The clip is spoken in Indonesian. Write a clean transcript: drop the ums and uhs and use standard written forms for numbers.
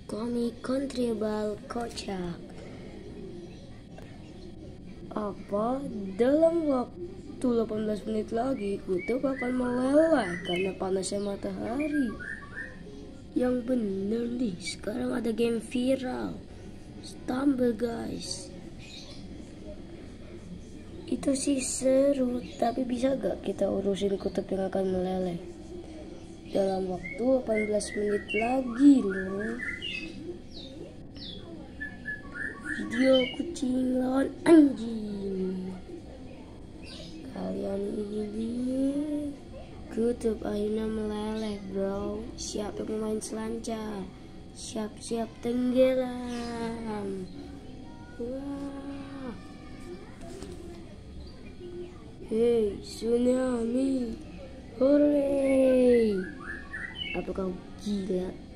komik kontribal kocak. Apa dalam waktu 18 menit lagi kutub akan meleleh karena panasnya matahari? Yang bener nih, sekarang ada game viral Stumble guys. Itu sih seru, tapi bisa gak kita urusin kutub yang akan meleleh dalam waktu 18 menit lagi loh? Video kucing lawan anjing. Kalian ini kutub akhirnya meleleh bro. Siapa yang main selancar? Siap-siap tenggelam. Wah. Hey tsunami, hore! Apa kau gila?